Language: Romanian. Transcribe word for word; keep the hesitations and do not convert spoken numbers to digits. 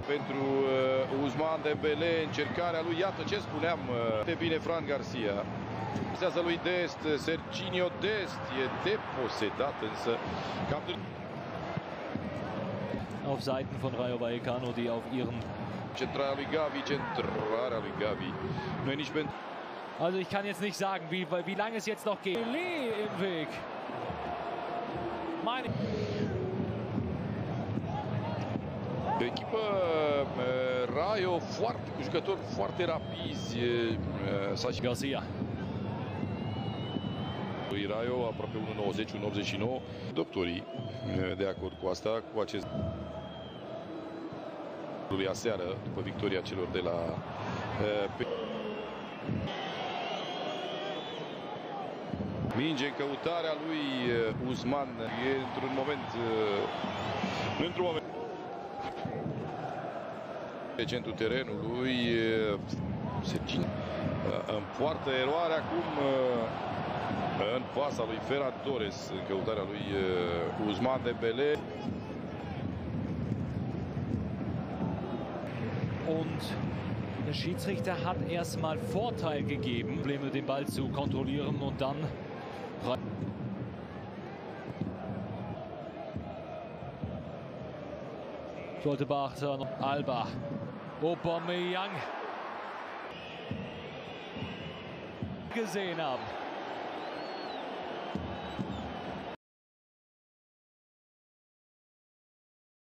pentru uh, Ousmane Dembélé, încercarea lui, iată ce spuneam, uh, de bine Fran García. Pasează lui Dest, Serginho Dest, e deposedat însă. Cam de... Auf Seiten von Rayo Vallecano, die auf ihren... Centrarea lui Gavi, centrarea lui Gavi. Noi nici pentru... Also ich kann jetzt nicht sagen, wie, wie lange es jetzt noch geht. Lee im Weg. Meine... O echipă Rayo foarte, cu jucători foarte rapizi. José García. Rayo aproape unu virgulă nouăzeci, unu virgulă optzeci și nouă. Doctorii de acord cu asta, cu acest lui aseară, după victoria celor de la pe... minge în căutarea lui Ousmane. E într-un moment într-un moment pe centrul terenului Serginho împoartă eroarea acum în pasa lui Fran Torres, în căutarea lui Ousmane Dembélé. Und der Schiedsrichter hat erstmal Vorteil gegeben, Probleme den Ball zu kontrollieren und dann sollte beachten Alba, Aubameyang gesehen haben.